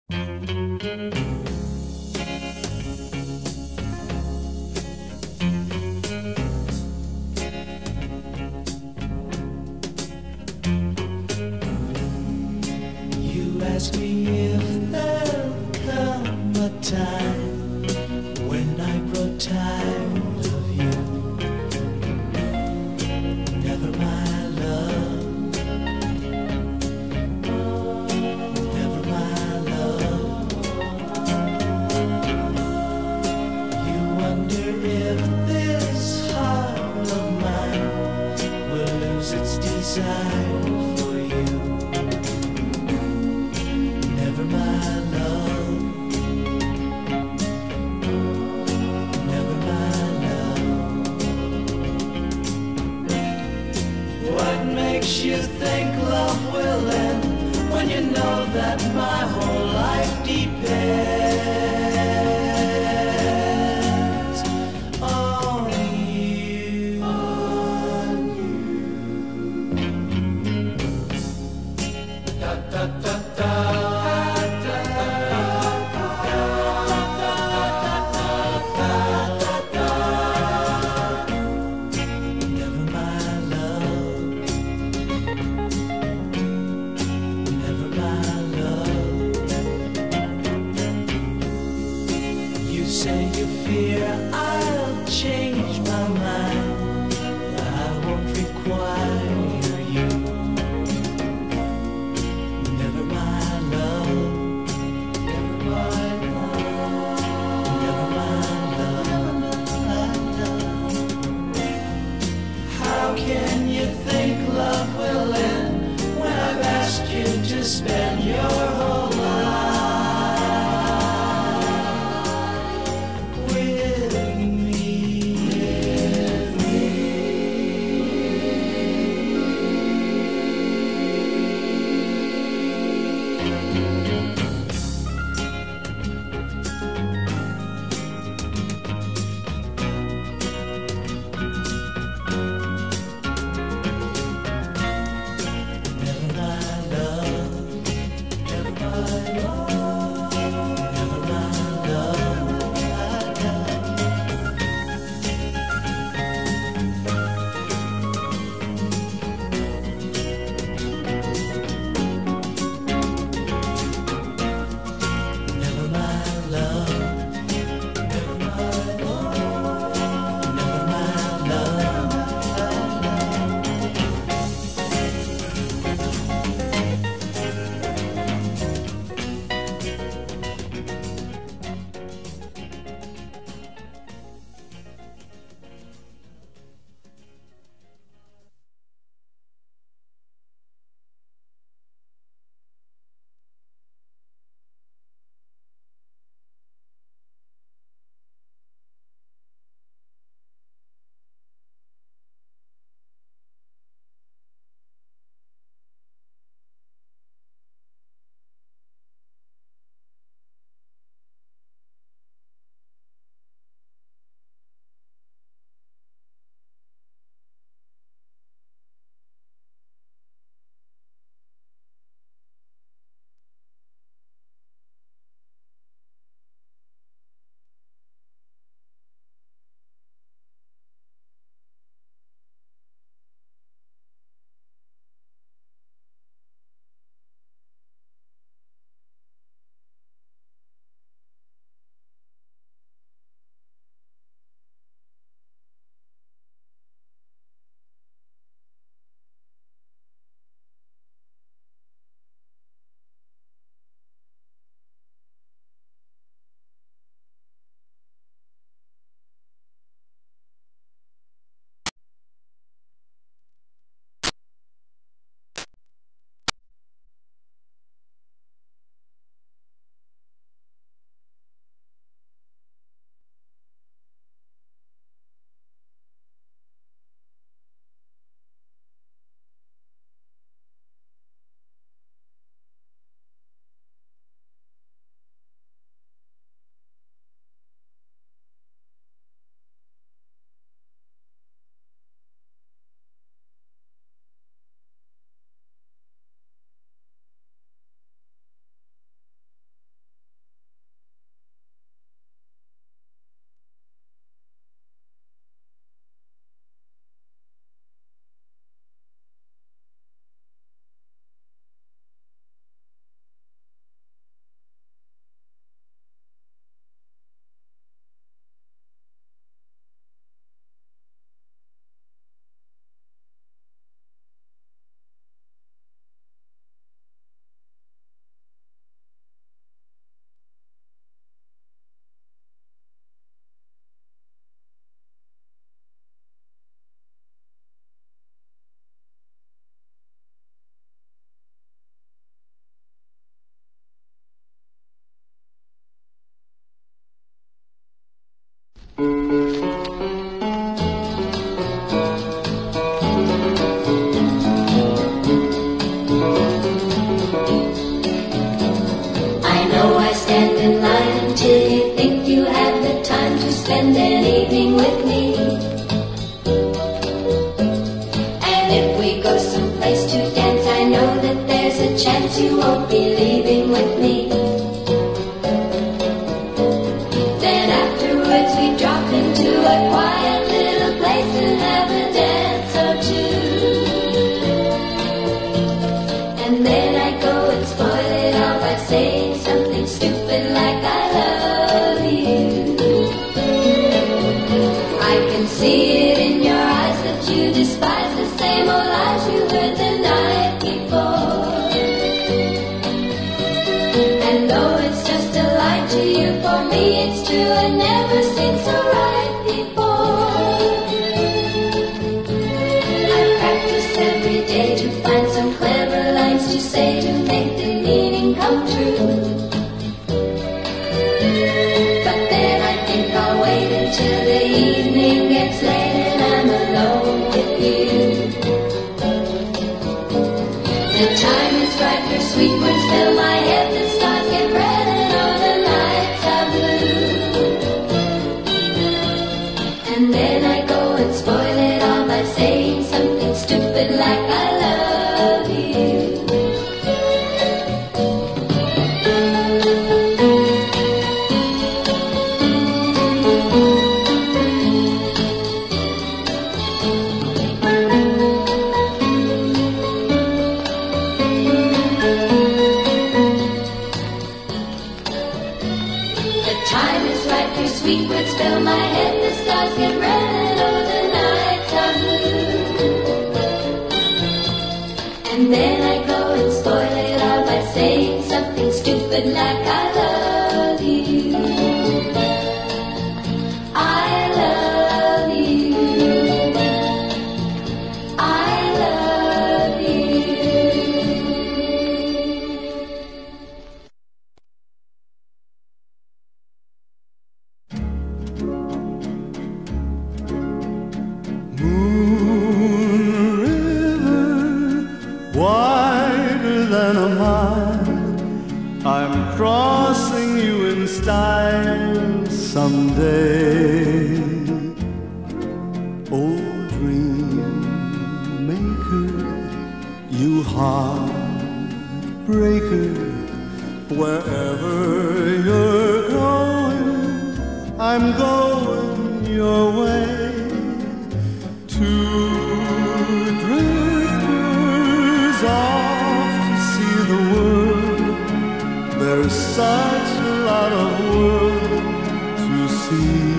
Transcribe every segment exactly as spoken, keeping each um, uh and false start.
You ask me if there'll come a time when I grow tired of you. Never, my love. Never, my love. You wonder if this heart of mine will lose its desire for you. Never, my love. Never, my love. What makes you think love will end when you know that my whole life depends on you? On you. Da, da, da, da. Never, my love. Never, my love. You say you fear I'll change my mind. I won't require you. Never, my love. Never, my love. Never, my love. How can you think love will end when I've asked you to spend your whole life with me? Spend an evening with me. And if we go someplace to dance, I know that there's a chance you won't be leaving with me. Then afterwards we drop into a quiet little place and have a dance or two. And then I go and spoil it all by saying something stupid like I love you. I can see it in your eyes that you despise the same old lies you heard the night before. And though it's just a lie to you, for me it's true and never seemed so right before. I practice every day to find some clever lines to say to make the meaning come true. But then I think I'll wait until the evening gets late and I'm alone with you. The time is right for sweet words, fill my head, the stars get red and all the nights are blue. And then I go and spoil it all by saying something stupid like I love you. Sweet words fill my head, the stars get red and all the nights are blue. And then I go and spoil it all by saying something stupid like I love you. I love you. I love you. Wider than a mile, I'm crossing you in style someday. Old dream maker, you heartbreaker, wherever you're going, I'm going your way. Two drifters off to see the world. There's such a lot of world to see.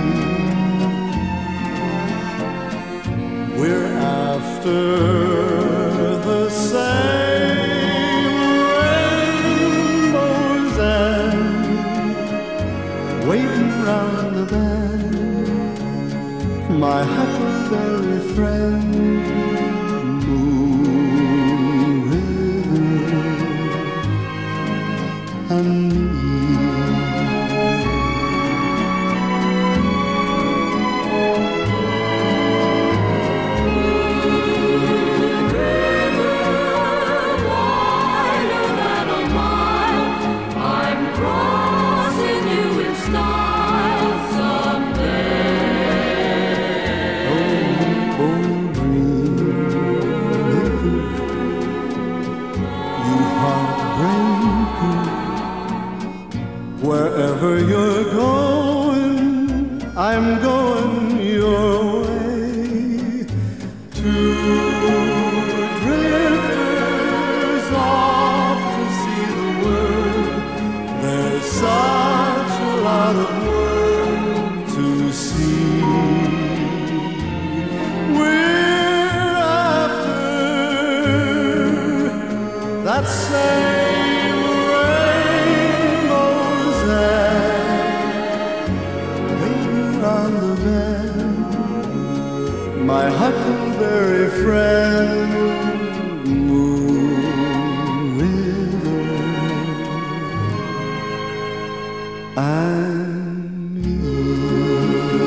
We're after the same rainbows and waiting round the bend. My huckleberry friend, Moon River, and me. Wherever you're going, I'm going your way. Two drifters off to see the world. There's such a lot of world to see. We're after that same my huckleberry friend, Moon River, and you.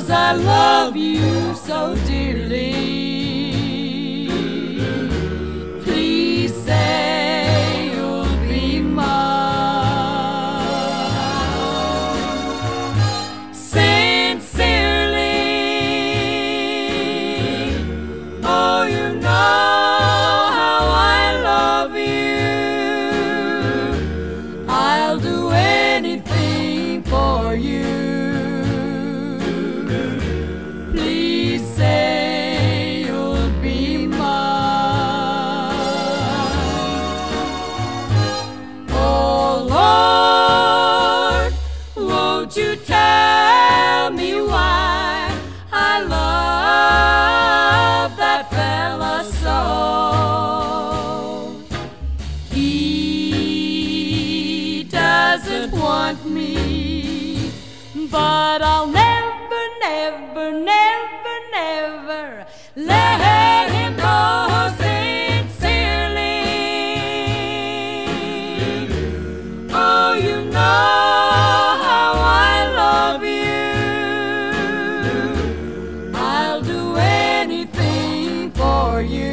'cause I love you so dearly. Please say you'll be mine. Sincerely, oh, you know how I love you. I'll do anything for you. Please say you'll be mine. Oh Lord, won't you tell me why I love that fella so? He doesn't want me, but I'll never, never, never, never let him go. Sincerely, oh, you know how I love you. I'll do anything for you.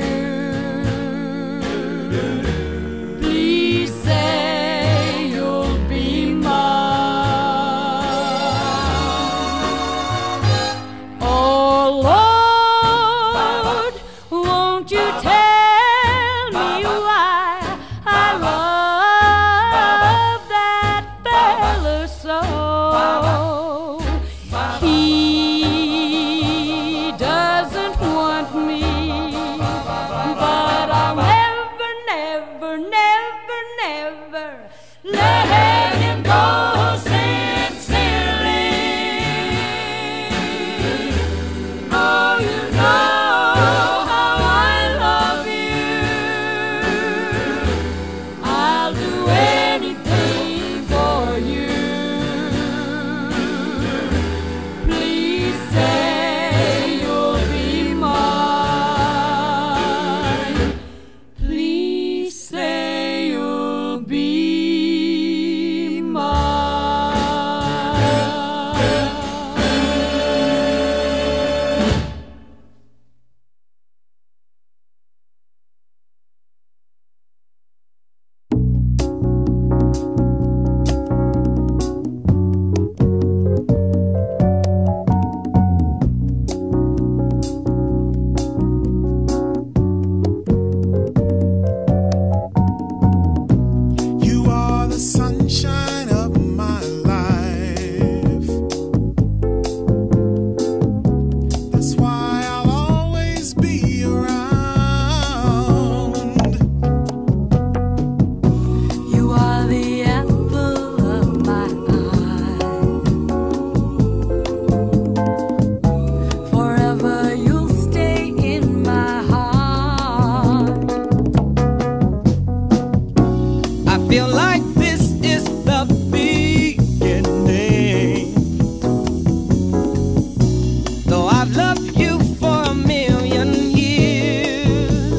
Please say you'll be mine. Oh Lord, won't you tell me why I love that fella so? He doesn't want me, but I'll never, never, never, never let him go. Sincerely, oh, you know how I love you. I'll do anything for you. Please say you'll be mine. Please say you'll be You are the sunshine of my life. That's why I'll always be around. You are the apple of my eye. Forever you'll stay in my heart. I feel like this is the beginning. Though I've loved you for a million years,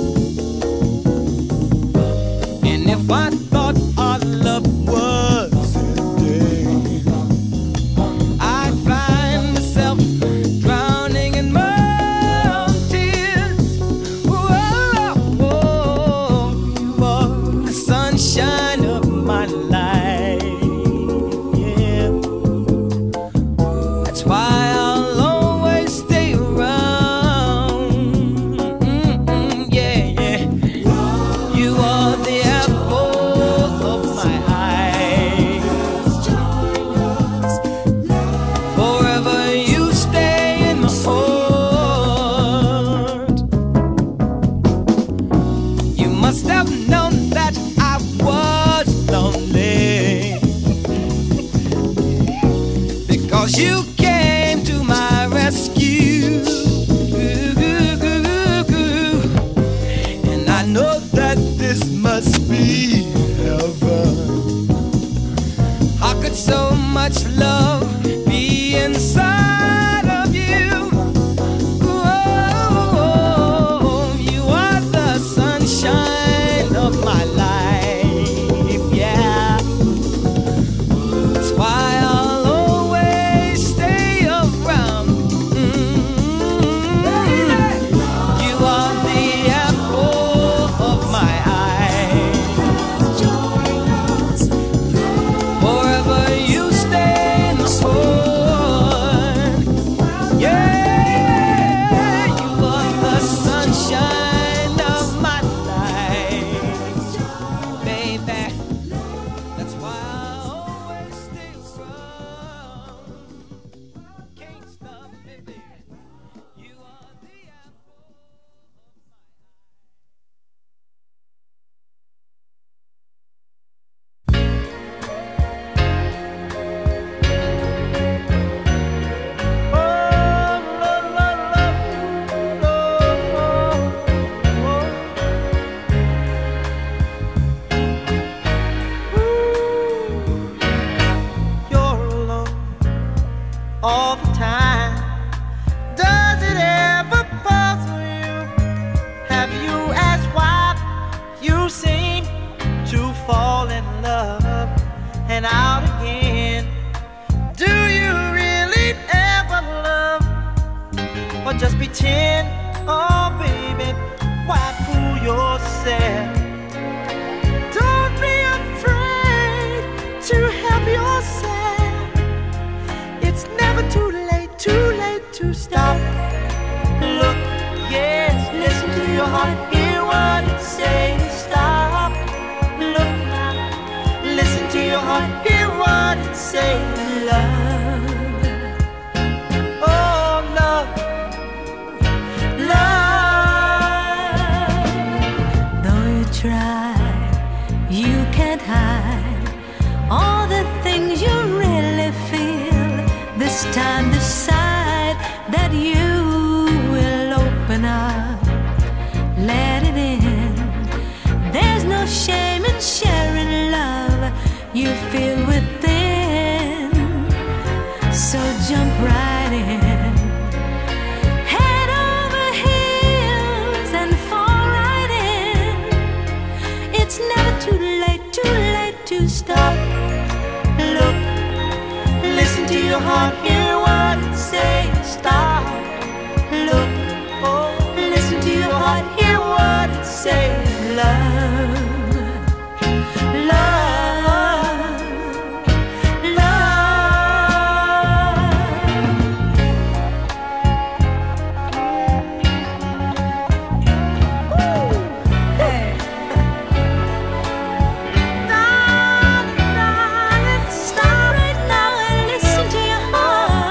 and if I thought our love was ending, I'd find myself drowning in my own tears. Whoa, whoa, you are the sunshine of my life. Yeah, that's why I'll always stay or just pretend. Oh baby, why fool yourself? Don't be afraid to help yourself. It's never too late, too late to stop. Look, yes, listen to your heart, hear what it says. Stop. Look now, listen to your heart, hear what it says. Love. Oh, love. Love. Though you try, you can't hide all the things you really feel. This time decide that you will open up, let it in. There's no shame in sharing love you feel within. So jump right in, head over heels and fall right in. It's never too late, too late to stop. Look, listen to your heart, hear what it says. Stop. Look, oh, listen to your heart, hear what it says. Love, love, love. Woo. Hey. Darling, darling, stop right now and listen to your heart.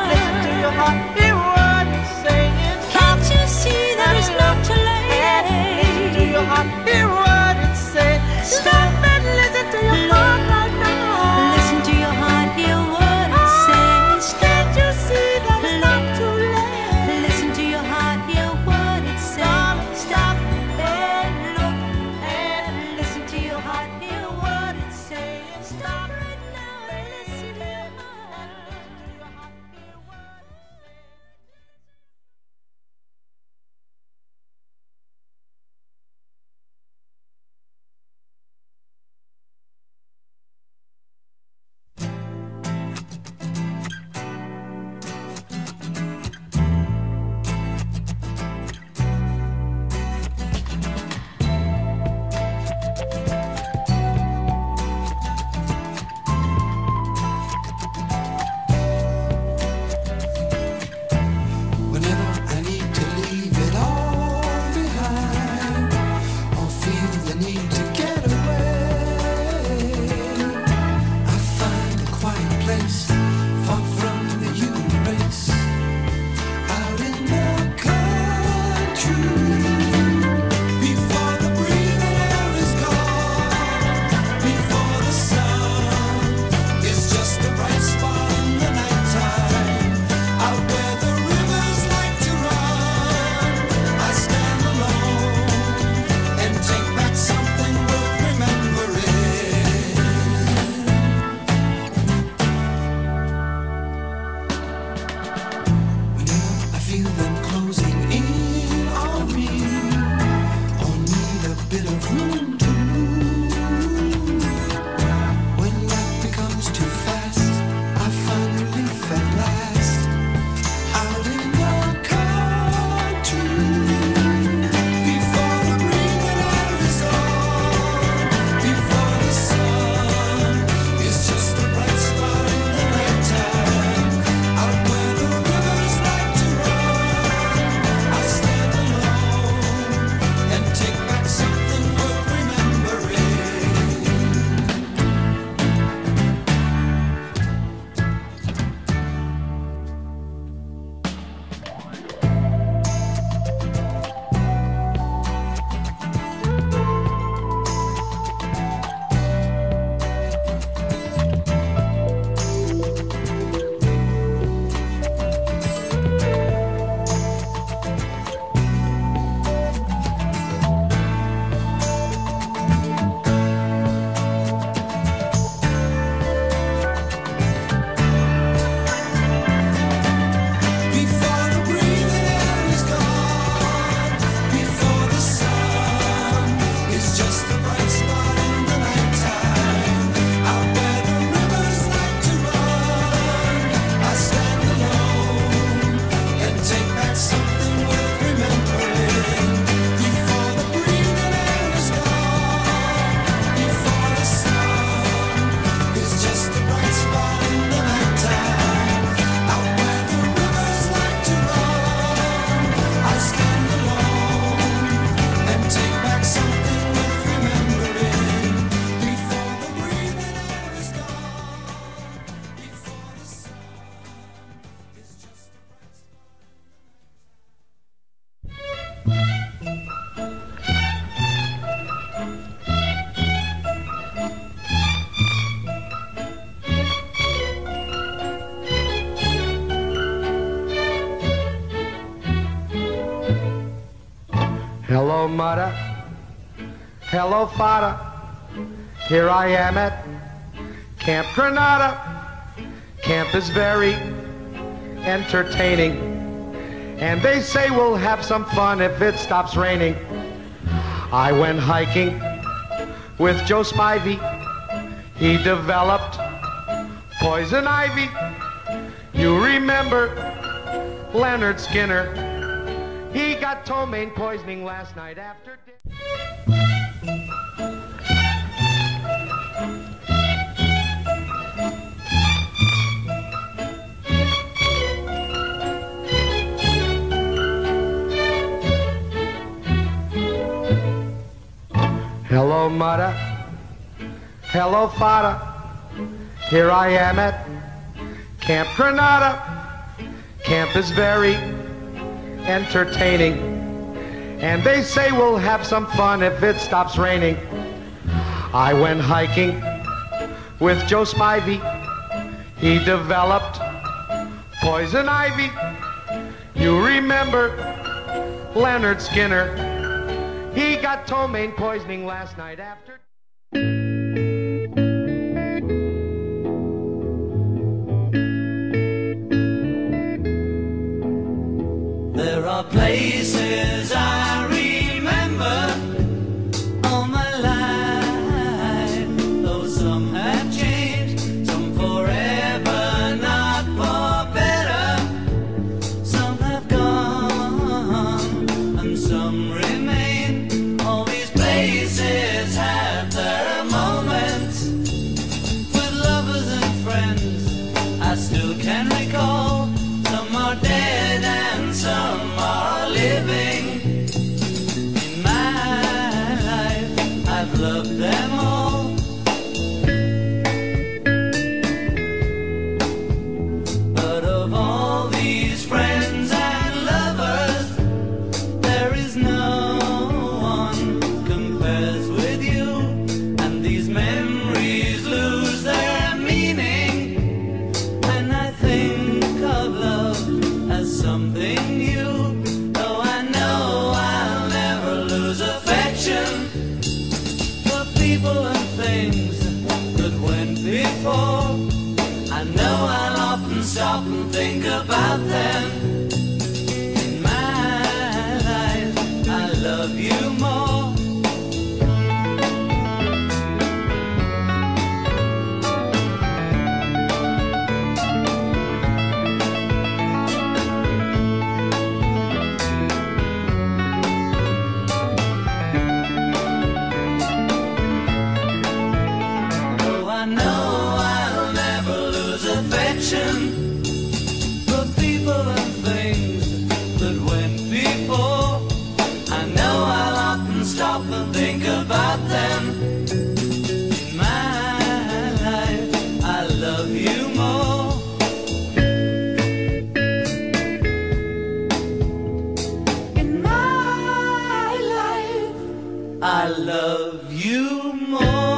Hello, mother. Hello, father. Here I am at Camp Granada. Camp is very entertaining, and they say we'll have some fun if it stops raining. I went hiking with Joe Spivey. He developed poison ivy. You remember Leonard Skinner? He got ptomaine poisoning last night after dinner. Hello, mother. Hello, father. Here I am at Camp Granada. Camp is very entertaining, and they say we'll have some fun if it stops raining. I went hiking with Joe Spivey. He developed poison ivy. You remember Leonard Skinner? He got ptomaine poisoning last night after. There are places I remember all my life, though some have changed, some forever, not for better. Some have gone and some remain. All these places have their moments with lovers and friends I still can recall. Some are dead and some are living. In my life, I've loved them all. But of all these friends and lovers, there is no one compares with you. And these memories lose their meaning, and I think of love as something new. Though I know I'll never lose affection for people and things that went before. I know I'll often stop and think about them. In my life, I love you more. I know I'll never lose affection for people and things that went before. I know I'll often stop and think about them. In my life, I love you more. In my life, I love you more.